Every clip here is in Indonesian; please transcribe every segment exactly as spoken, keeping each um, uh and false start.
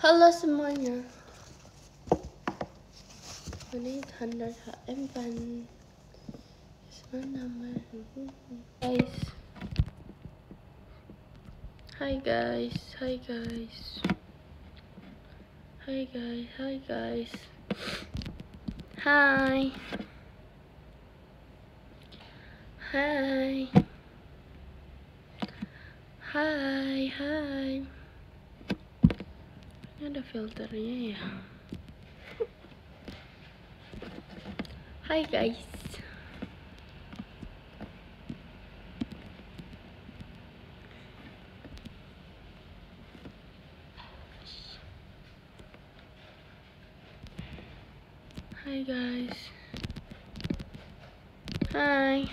Halo semuanya. Ini tanda H M kan. Nama guys. Hai guys, hai guys. Hai guys, hai guys. Hai. Hai. Hai, hai. Ini ada filternya ya. Hai guys. Hai guys. Hai.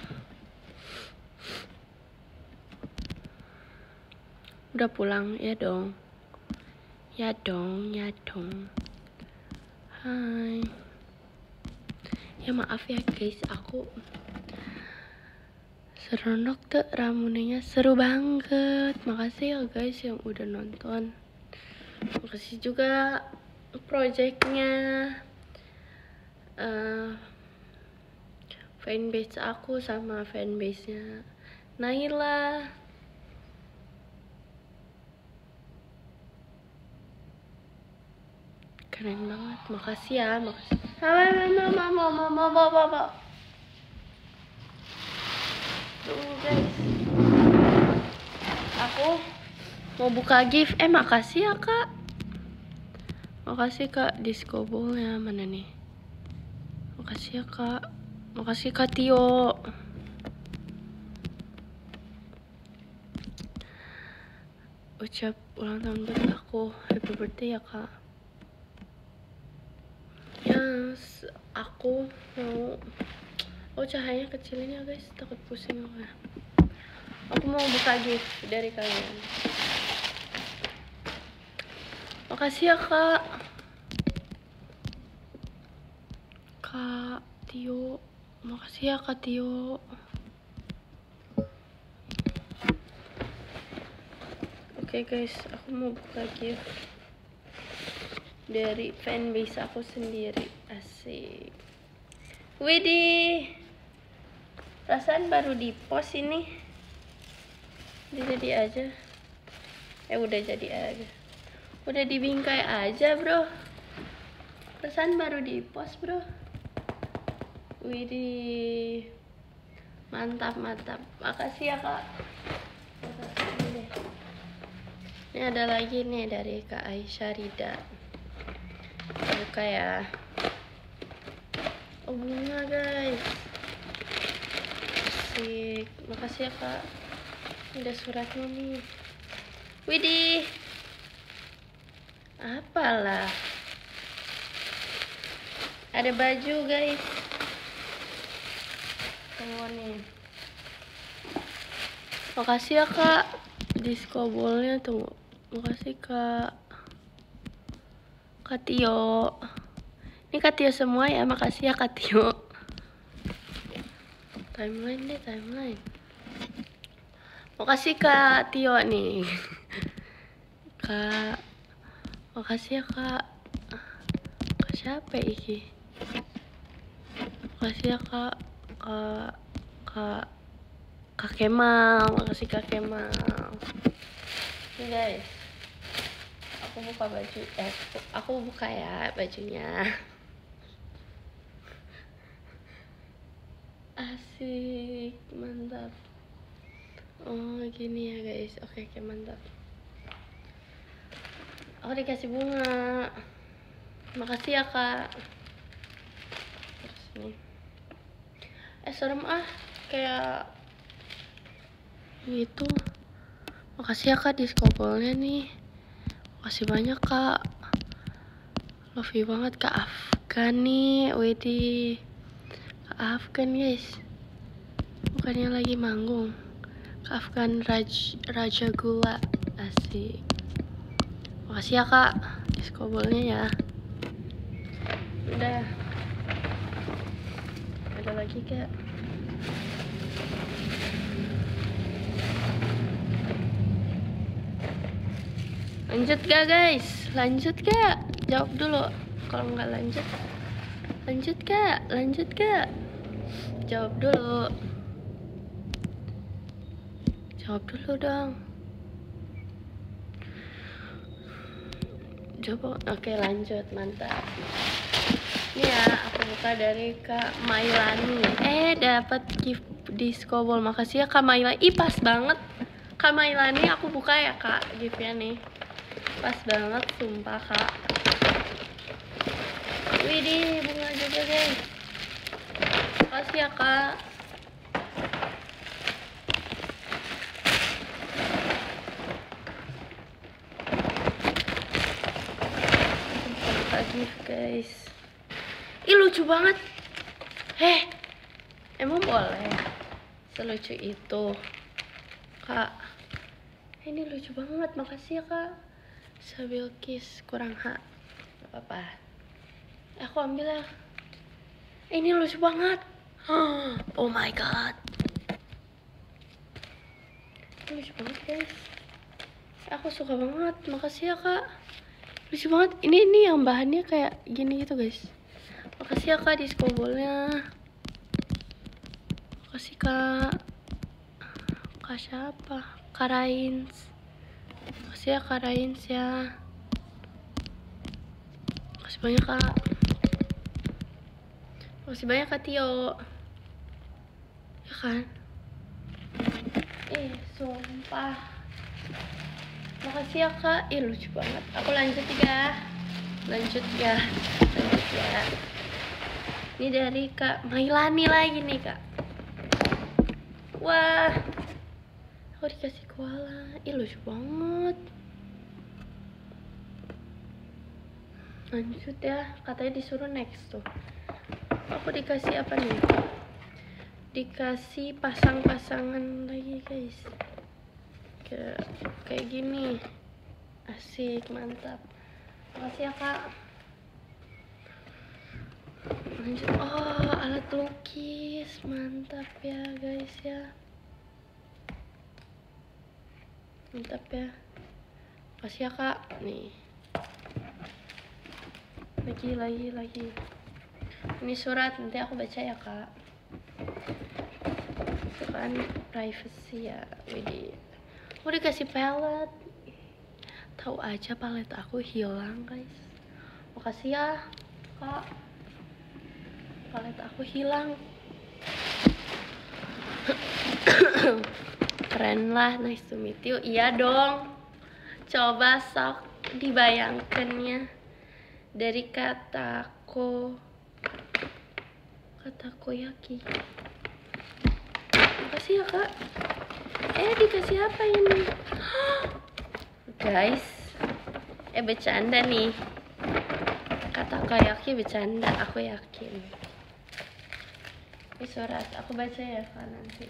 Udah pulang ya dong. Ya dong, ya dong. Hai. Ya maaf ya guys, aku seronok tuh ramunenya, seru banget. Makasih ya guys yang udah nonton. Makasih juga projectnya uh, fanbase aku sama fanbase-nya Naila. Keren banget, makasih ya, makasih. Mama, mama, mama, mama, mama. Tuh guys, aku mau buka gift. Eh makasih ya kak, makasih kak disco ball-nya mana nih? Makasih ya kak, makasih kak Tio. Ucap ulang tahun buat aku, happy birthday ya kak. Yes, aku mau, oh cahayanya kecilin ya guys, takut pusing aku. Aku mau buka gift dari kalian. Makasih ya kak, kak Tio. Makasih ya kak Tio. Oke okay guys, aku mau buka gift dari fanbase aku sendiri. Asik. Widih, perasaan baru di post ini. Jadi aja. Eh udah jadi aja. Udah dibingkai aja bro. Perasaan baru di post bro. Widih, mantap mantap. Makasih ya kak. Ini ada lagi nih dari Kak Aisyah Rida. Buka ya. Oh bunga guys. Asik. Makasih ya kak. Ada suratnya nih. Widih. Apalah. Ada baju guys. Tunggu nih. Makasih ya kak. Disco ball-nya tunggu. Makasih kak. Kak Tio. Ini Kak Tio semua ya. Makasih ya Kak Tio. Timeline deh, timeline. Makasih Kak Tio nih. Kak. Makasih ya Kak. Kak siapa iki? Makasih ya Kak. Kak. Kak. Kak Kemal. Makasih Kak Kemal. Nih guys. Aku buka baju. Eh, aku buka ya bajunya. Asik, mantap. Oh gini ya guys. Oke oke mantap. Aku dikasih bunga. Makasih ya kak. Terus nih. Eh serem ah, kayak gitu. Makasih ya kak disco ball-nya nih. Makasih banyak kak. Love you banget kak Afgan nih. Widih, kak Afgan guys. Bukannya lagi manggung. Kak Afgan Raj, Raja Gula. Asik. Makasih ya kak disco ball-nya ya. Udah. Ada lagi kak. Lanjut gak guys? Lanjut gak? Jawab dulu. Kalau nggak lanjut, lanjut gak? Lanjut gak? Jawab dulu. Jawab dulu dong. Coba. Oke, lanjut. Mantap. Ini ya, aku buka dari Kak Mailani. Eh, dapat gift disco ball. Makasih ya Kak Mailani. Ih, pas banget. Kak Mailani, aku buka ya Kak giftnya nih. Pas banget, sumpah Kak. Widih, bunga juga guys. Makasih ya Kak. Buka gift guys. Ih, lucu banget. Heh, emang boleh selucu itu Kak? Ini lucu banget. Makasih ya Kak. Sabilkis kurang hak. Gak apa-apa, aku ambil ya. Ini lucu banget. Oh my god, ini lucu banget guys. Aku suka banget. Makasih ya Kak. Lucu banget. Ini ini yang bahannya kayak gini gitu guys. Makasih ya Kak disco ballnya. Makasih Kak. Kak siapa? Kak Rains. Makasih ya Kak Rains ya. Makasih banyak Kak. Makasih banyak Kak Tio. Ya kan? Eh, sumpah. Makasih ya Kak. Ih, lucu banget. Aku lanjut ya. Lanjut ya. Lanjut ya. Ini dari Kak Mailani lagi nih Kak. Wah, aku dikasih koala. Ih, lucu banget. Lanjut ya. Katanya disuruh next tuh. Aku dikasih apa nih? Dikasih pasang-pasangan lagi guys. Kayak, kayak gini. Asik, mantap. Makasih ya Kak. Lanjut. Oh, alat lukis. Mantap ya guys ya. Mantap ya. Makasih ya Kak. Nih. Lagi, lagi, lagi. Ini surat, nanti aku baca ya Kak. Itu kan privacy ya. Widih. Aku dikasih palette. Tahu aja palette aku hilang guys. Makasih ya Kak. Palette aku hilang. Keren lah, nice to meet you. Iya dong. Coba sok dibayangkannya. Dari kataku Katakoyaki. Makasih ya Kak. Eh, dikasih apa ini? Guys, eh bercanda nih. Katakoyaki bercanda, aku yakin. Ini surat, aku baca ya Kak nanti.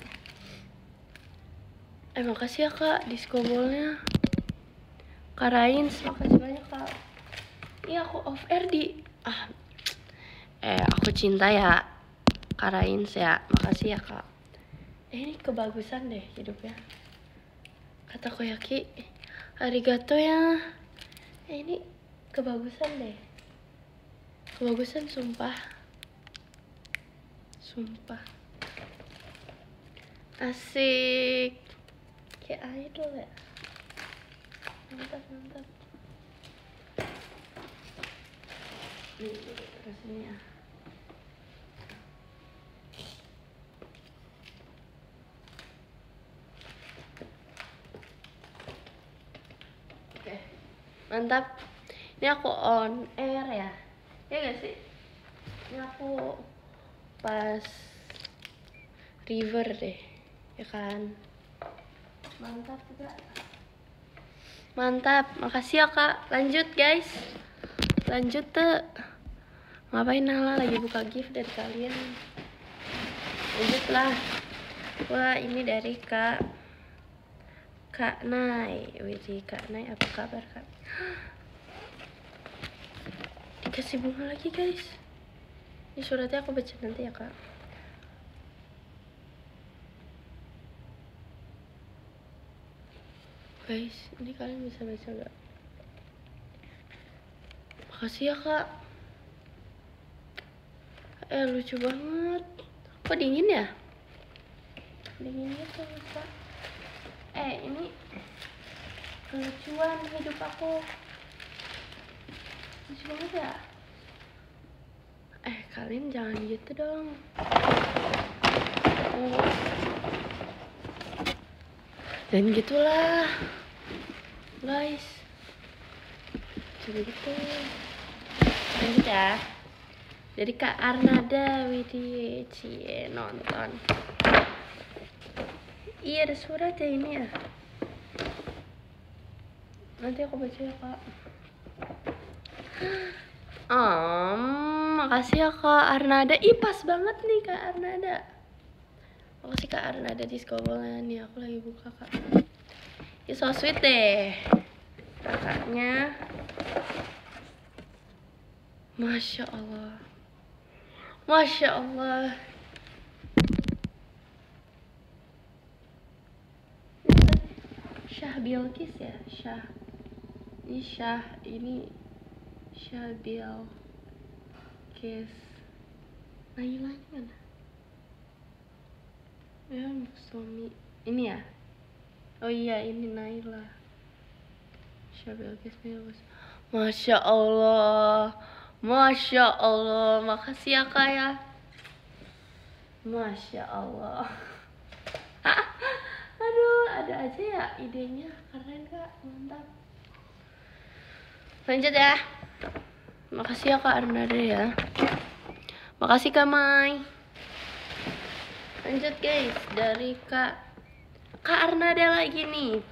Eh, makasih ya Kak disco ballnya. Kak Rains, makasih banyak Kak. Iya, aku off air di ah eh aku cinta ya Kak Rains ya. Makasih ya Kak. Eh, ini kebagusan deh hidupnya. Katakoyaki, arigato ya. Eh, ini kebagusan deh. Kebagusan sumpah. Sumpah. Asik. Kayak idol ya. Mantap, mantap. Nih, terus ini ya. Oke, mantap. Ini aku on air ya. Ya gak sih? Ini aku pas river deh, ya kan? Mantap juga. Mantap, makasih ya Kak. Lanjut guys. Lanjut tuh. Ngapain Nala lagi buka gift dari kalian? Lanjutlah. Wah, ini dari Kak Kak Nay. Widih, Kak Nay, apa kabar Kak? Dikasih bunga lagi guys. Ini suratnya aku baca nanti ya Kak. Guys, ini kalian bisa baca gak? Makasih ya kak. Eh lucu banget. Kok dingin ya? Dingin gitu kak. Eh ini kelucuan hidup aku. Lucu banget ya. Eh kalian jangan gitu dong. Oh. Dan gitulah guys. Coba gitu. Lanjut ya. Jadi Kak Arnada Widih cie nonton. Iya ada surat ya ini ya. Nanti aku baca ya kak. Oh, makasih ya Kak Arnada. Ih pas banget nih Kak Arnada. Makasih Kak Arnada di sekolah nih. Aku lagi buka kak. Ih so sweet deh kakaknya. Masya Allah. Masya Allah. Syah Bilqis ya, Syah. Ini Syah, ini Syah Bilqis. Naila ini mana? Ya, suami. Ini ya? Oh iya, ini Naila. Syah Bilqis, Bilqis. Masya Allah. Masya Allah. Makasih ya Kak ya. Masya Allah. Aduh, ada aja ya idenya. Keren Kak, mantap. Lanjut ya. Makasih ya Kak Arnada ya. Makasih Kak Mai. Lanjut guys, dari Kak Kak Arnada lagi nih.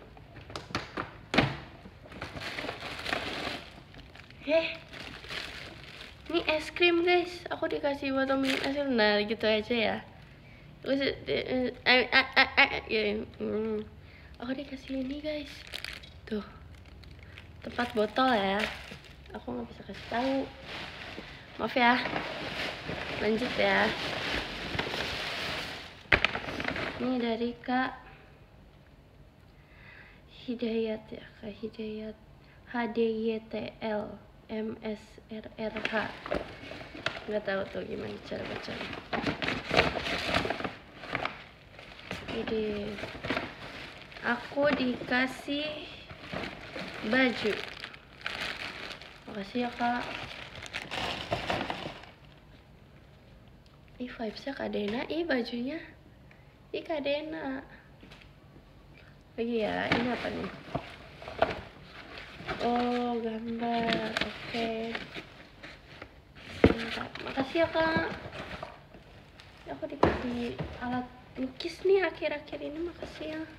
Heh, ini es krim guys. Aku dikasih botol minum es krim. Nah gitu aja ya. Aku dikasih ini guys. Tuh, tempat botol ya. Aku nggak bisa kasih tahu. Maaf ya. Lanjut ya. Ini dari Kak Hidayat ya, Kak Hidayat H D Y T L M S R R H. Nggak tahu tuh gimana cara bacanya. Ide. Aku dikasih baju. Makasih ya Kak. Ih vibesnya Kak Dena. Ih bajunya. Ih Kak Dena. Lagi ya, ini apa nih? Oh gambar. Oke. Mantap. Makasih ya Kak. Aku dikasih alat lukis nih akhir-akhir ini. Makasih ya.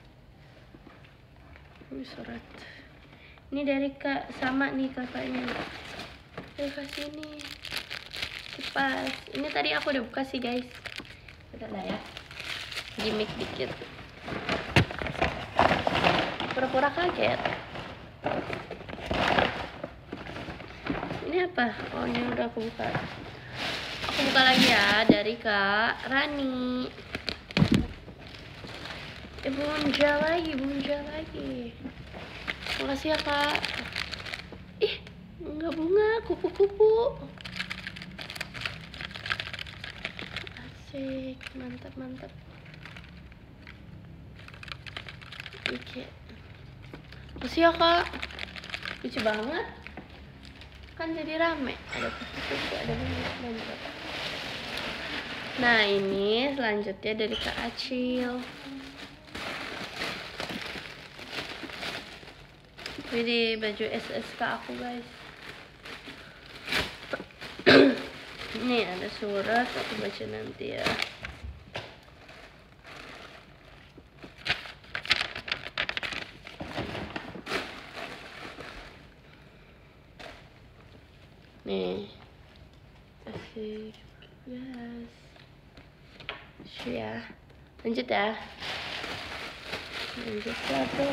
Ini surat. Ini dari Kak sama nih kakaknya. Saya kasih ini kipas. Ini tadi aku udah buka sih guys. Udah lah ya. Gimik dikit. Pura-pura kaget. Ini apa? Oh ini udah aku buka. Aku buka lagi ya dari Kak Rani. Eh bunja lagi, bunja lagi. Makasih ya Kak. Ih, enggak bunga, kupu-kupu. Asik, mantap mantap. Oke. Makasih ya Kak. Lucu banget. Kan jadi rame. Ada kupu-kupu, ada bunga. Nah ini selanjutnya dari Kak Acil. Ini baju S S K aku guys. Ini ada surat, aku baca nanti ya. Nih. Asik. Yes. Sure ya. Lanjut ya. Lanjut lah tuh.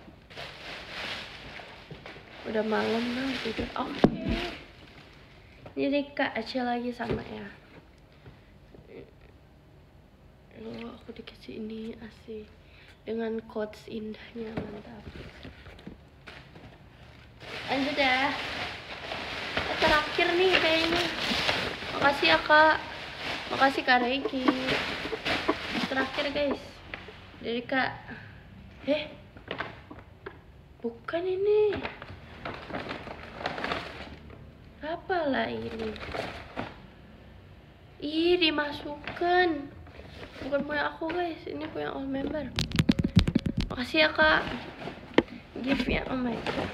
Udah malam lah tidur. Oke. Okay. Jadi Kak Aceh lagi sama ya. Loh, aku dikasih ini asik dengan quotes indahnya, mantap. Lanjut ya. Makasih ya kak. Makasih kak Reiki. Terakhir guys dari kak. Eh bukan ini. Apalah ini? Ih dimasukkan. Bukan punya aku guys. Ini punya all member. Makasih ya kak. Gift ya, oh my god.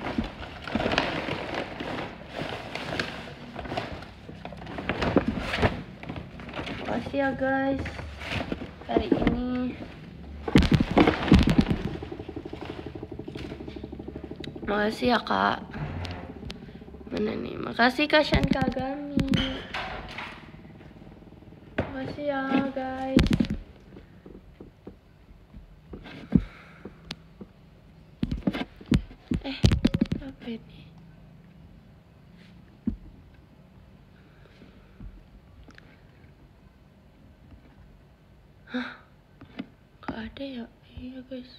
Makasih ya guys. Hari ini makasih ya kak. Mana nih? Makasih kak Shan Kagami. Makasih ya guys. Eh apa ini? Hah? Gak ada ya? Iya guys.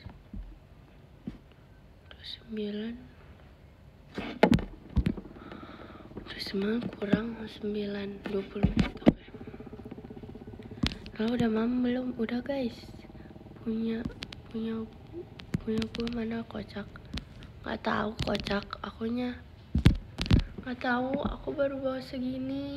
Udah sembilan. Udah sembilan kurang sembilan. Dua puluh menit. Oke. Kalau udah mam belum? Udah guys. Punya punya punya gue mana kocak? Gak tahu kocak. Akunya gak tahu. Aku baru bawa segini.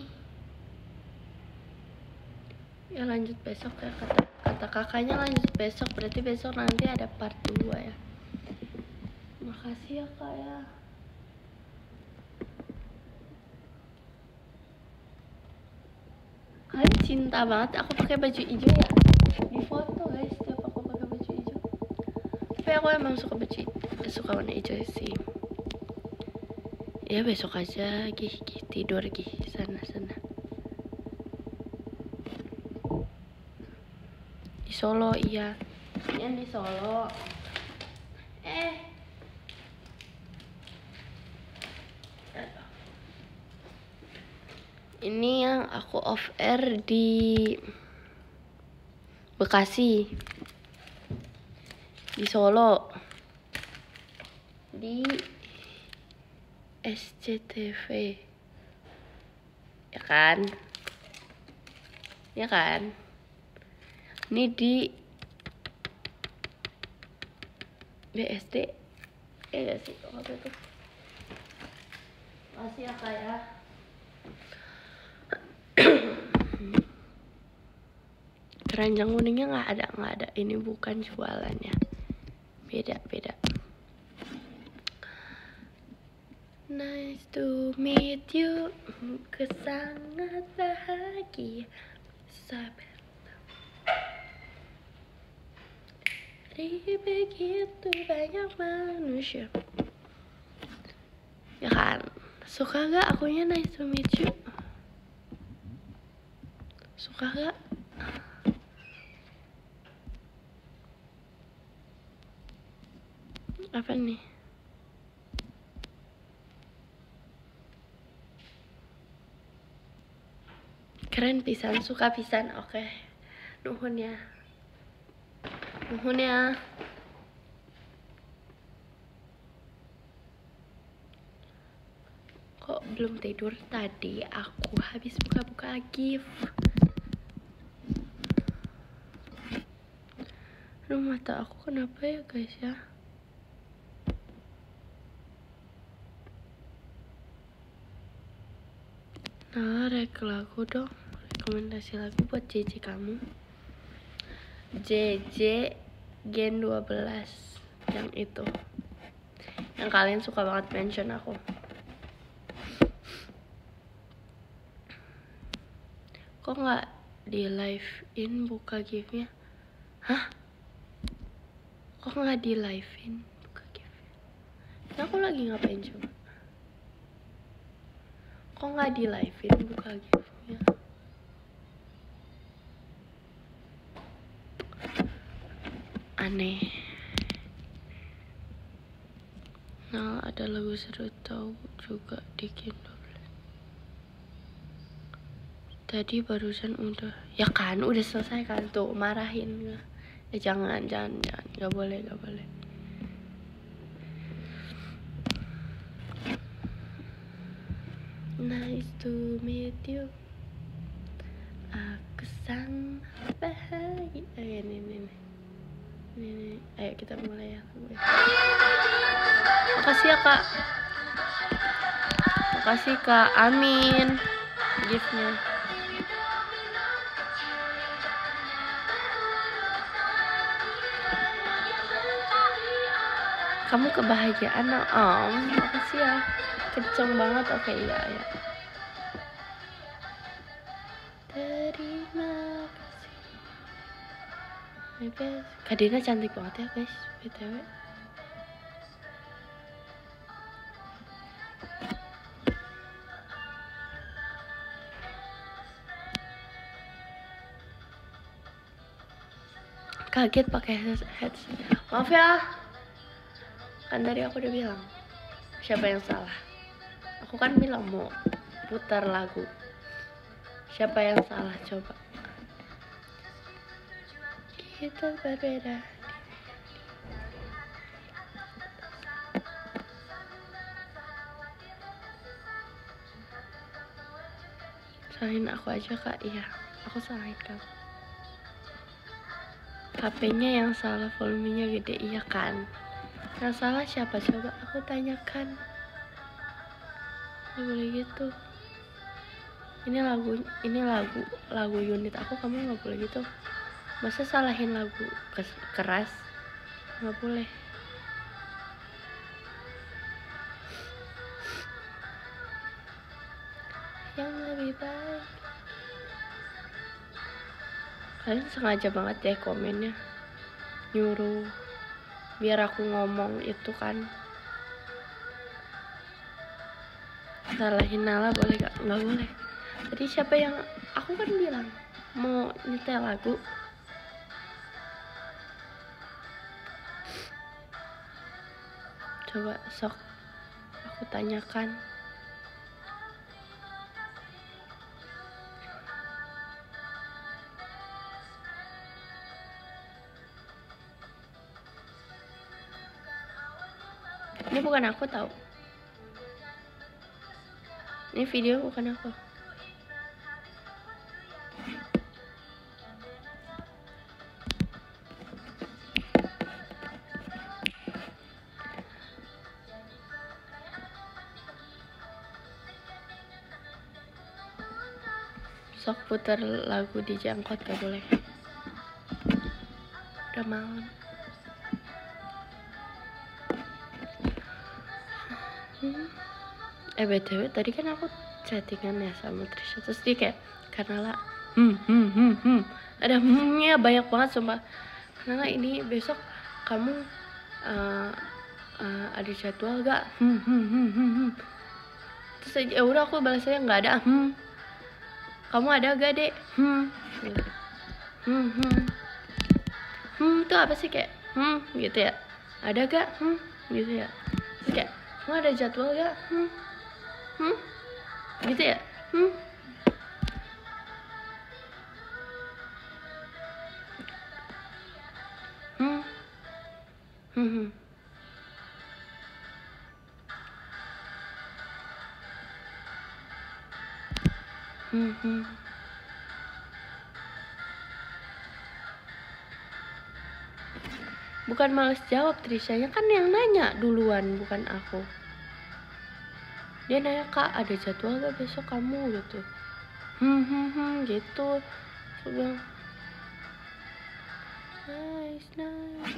Ya lanjut besok ya kata kata kakaknya, lanjut besok, berarti besok nanti ada part dua ya. Makasih ya kak ya. Kalian cinta banget aku pakai baju hijau ya di foto guys, setiap aku pakai baju hijau. Tapi aku emang suka baju suka warna hijau sih. Ya besok aja gih, gih tidur gih sana sana. Di Solo iya. Yang di Solo. Eh. Ini yang aku off air di Bekasi. Di Solo. Di S C T V. Ya kan? Ya kan? Ini di B S D. Ya gak sih? Apa itu? Masih ya kak ya. Keranjang kuningnya nggak ada, nggak ada. Ini bukan jualannya. Beda, beda. Nice to meet you. Aku sangat bahagia. Sabar. Dari begitu banyak manusia. Ya kan? Suka gak akunya nice to meet you? Suka gak? Apa nih? Keren pisan, suka pisan. Oke. Nuhun ya. Nuhun ya. Kok belum tidur tadi? Aku habis buka-buka gift. Aduh mata aku kenapa ya guys ya? Nah, rek lagu dong. Rekomendasi lagu buat J J kamu. J J Gen dua belas. Yang itu. Yang kalian suka banget mention aku. Kok nggak di live in buka giftnya? Hah? Kok nggak di live in buka giftnya? Nah, aku lagi ngapain coba? Kok nggak di live in buka giftnya? Aneh. Nah, ada lagu seru tahu juga di Gen dua belas. Tadi barusan udah, ya kan udah selesai kan tuh, marahin nggak? Eh jangan, jangan, jangan, nggak boleh, nggak boleh. Nice to meet you. sang bahagia. Ayo, ini, ini, ini. Ini, ini. Ayo kita mulai ya. Makasih ya kak. Makasih kak Amin giftnya. Kamu kebahagiaan om. Makasih ya. Kenceng banget. Oke iya ya. Terima kasih. Kak Dina cantik banget ya guys, B T W. Kaget pakai headset. Maaf ya. Kan tadi aku udah bilang siapa yang salah. Aku kan bilang mau putar lagu. Siapa yang salah coba? Kita berbeda. Salahin aku aja kak. Iya, aku salahin kamu. H P-nya yang salah, volumenya gede. Iya kan? Yang salah siapa coba? Aku tanyakan. Gak boleh gitu. Ini lagu, ini lagu, lagu unit aku. Kamu nggak boleh gitu. Masa salahin lagu keras? Nggak boleh. Yang lebih baik. Kalian sengaja banget deh komennya, nyuruh biar aku ngomong itu kan. Salahin Nala boleh gak? Nggak boleh. Tadi siapa yang aku kan bilang mau nyetel lagu. Coba sok aku tanyakan. Ini bukan aku tahu. Ini video bukan aku. Sok putar lagu di jangkot gak boleh. Udah malam. Hmm. Eh B T W tadi kan aku chattingan ya sama Trisha, terus dia kayak karena lah hmm hmm hmm hmm ada hmnya banyak banget sumpah. Karena ini besok kamu uh, uh, ada jadwal gak? Hmm hmm hmm hmm hmm. Terus ya udah aku balasnya nggak ada. Hmm. Kamu ada gak dek? Hmm. Hmm hmm. Hmm itu apa sih kayak? Hmm gitu ya. Ada gak? Hmm gitu ya. Terus kayak kamu ada jadwal gak? Hmm. Hmm? Gitu ya? Hmm? Hmm? Hmm? Hmm? Hmm? Hmm? Bukan males jawab, Trishanya kan yang nanya duluan, bukan aku. Dia nanya, kak ada jadwal gak besok kamu gitu. Hmm hmm hmm gitu. Terus bilang nice nice.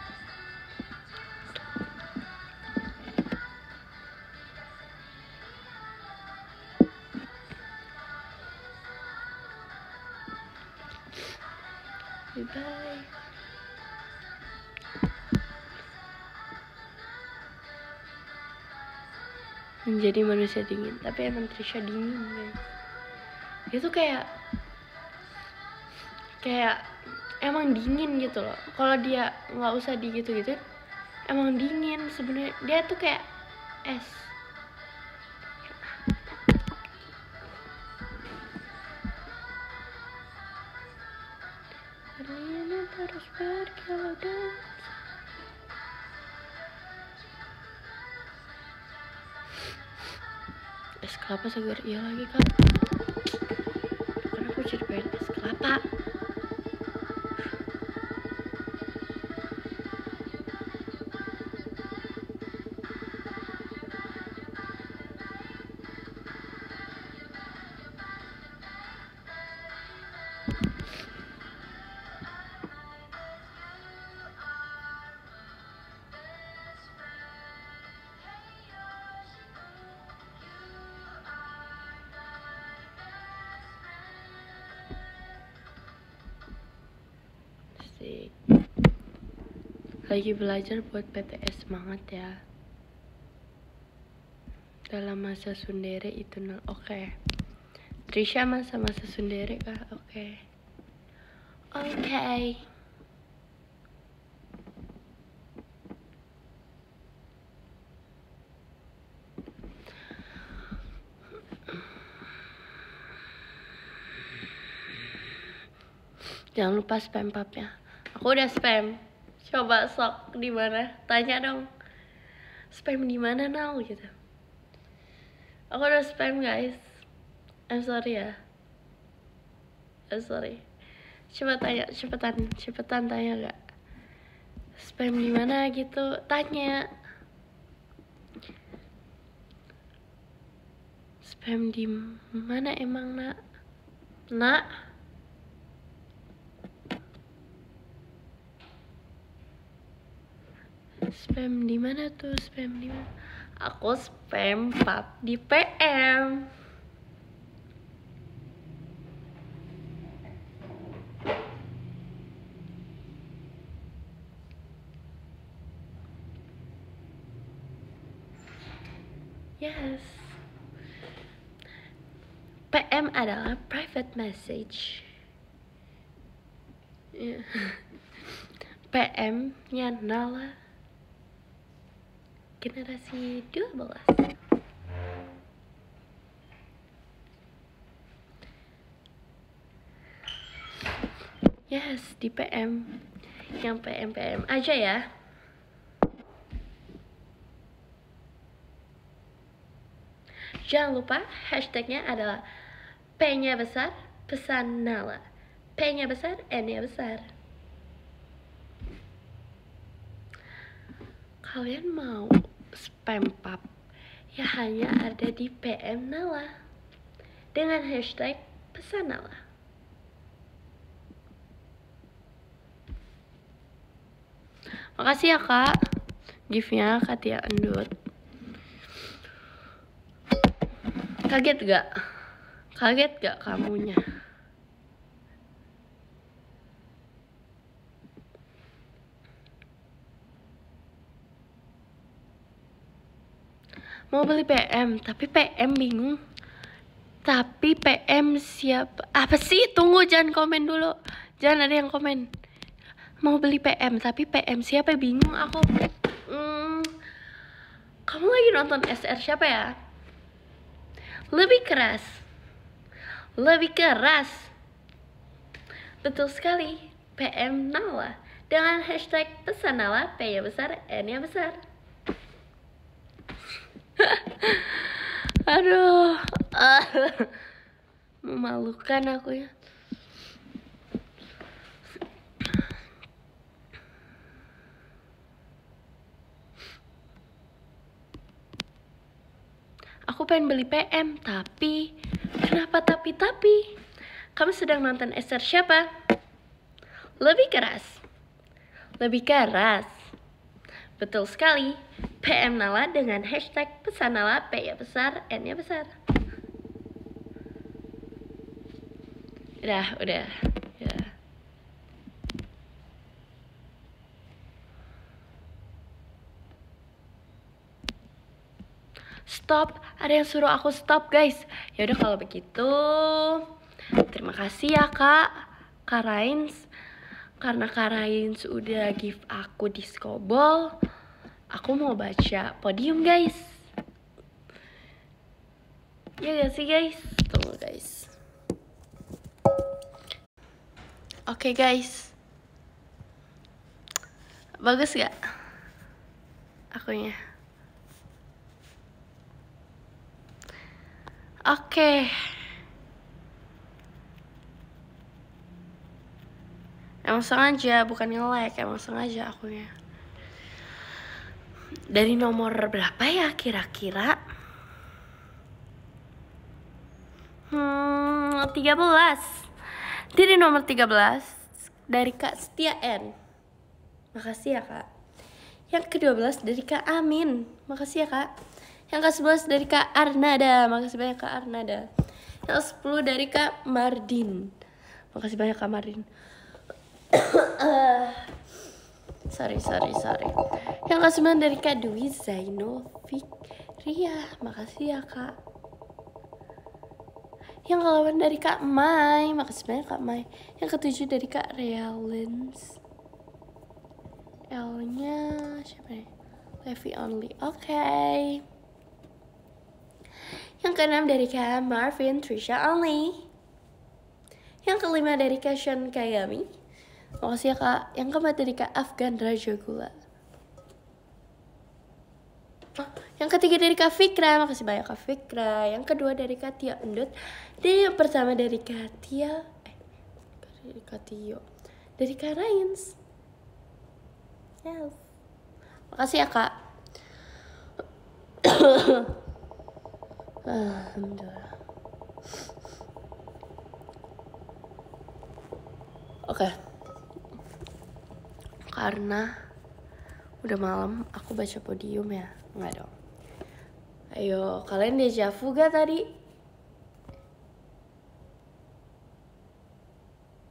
Bye bye. Menjadi manusia dingin, tapi emang Trisha dingin guys. Dia tuh kayak kayak emang dingin gitu loh. Kalau dia nggak usah digitu gitu, emang dingin sebenarnya. Dia tuh kayak es. Berlina terus berkilau dan es kelapa segar iya lagi kan. aku jadi pengen es kelapa. Asik. Lagi belajar buat P T S, semangat ya. Dalam masa sundere itu nol. Oke. Okay. Trisha masa-masa sundere kah? Oke. Okay. Oke. Okay. Jangan lupa spam papnya. Aku udah spam. Coba sok di mana? Tanya dong. Spam di mana now gitu. Aku udah spam guys. I'm sorry ya. I'm sorry. Coba tanya, cepetan, cepetan tanya gak? Spam di mana gitu? Tanya. Spam di mana emang nak? Nak? Spam di mana tuh? Spam di mana? Aku spam pap di P M. Yes. P M adalah private message. Yeah. P M-nya Nala generasi dua belas. Yes, di P M. Yang P M P M aja ya. Jangan lupa hashtagnya adalah P-nya besar, pesan Nala. P-nya besar, N-nya besar. Kalian mau spam pap? Ya hanya ada di P M Nala dengan hashtag pesan Nala. Makasih ya kak, gift-nya Katia Endut. Kaget gak? Kaget gak kamunya? Mau beli P M, tapi P M bingung. Tapi P M siapa? Apa sih? Tunggu, jangan komen dulu. Jangan ada yang komen. Mau beli P M, tapi P M siapa? Bingung aku. Hmm, kamu lagi nonton S R siapa ya? Lebih keras. Lebih keras. Betul sekali. P M Nala. Dengan hashtag pesan Nala, P-nya besar, N-nya besar. Aduh, memalukan aku ya. Aku pengen beli P M, tapi kenapa tapi-tapi? Kamu sedang nonton S R siapa? Lebih keras. Lebih keras. Betul sekali. P M Nala dengan hashtag pesan Nala, P-nya besar, N-nya besar. Udah, udah. Ya. Stop, ada yang suruh aku stop guys. Ya udah kalau begitu, terima kasih ya kak, Kak Rains. Karena Kak Rains udah give aku disco ball, aku mau baca podium guys. Ya gak sih guys? Tunggu guys. Oke okay, guys, bagus gak akunya? Oke okay. emang sengaja, bukan nge-like, emang sengaja akunya. Dari nomor berapa ya kira-kira? Hmm, tiga belas. Dari nomor tiga belas dari Kak Setia N. Makasih ya Kak. Yang kedua belas dari Kak Amin. Makasih ya Kak. Yang ke sebelas dari Kak Arnada. Makasih banyak Kak Arnada. Yang sepuluh dari Kak Mardin. Makasih banyak Kak Mardin. uh, sorry sorry sorry. Yang ke sembilan dari Kak Dwi Zainovikria. Makasih ya Kak. Yang ke delapan dari Kak Mai. Makasih banyak Kak Mai. Yang ketujuh dari Kak Realins. L nya siapa nih? Levi Only. Oke. Okay. Yang keenam dari Kak Marvin Trisha Only. Yang kelima dari Kak Sean Kayami. Makasih ya Kak. Yang keempat dari Kak Afgan Raja Gula. Oh, yang ketiga dari Kak Fikra. Makasih banyak Kak Fikra. Yang kedua dari Kak Tia Undut. Dan yang pertama dari Kak Tia. Eh, dari Kak Tio. Dari Kak Rains. Yes. Makasih ya Kak. Alhamdulillah. Oke. Okay. Karena udah malam, aku baca podium ya. Enggak dong. Ayo, kalian deja vu gak tadi?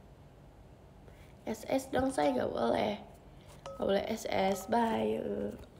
S S dong, saya gak boleh. Gak boleh S S, bye.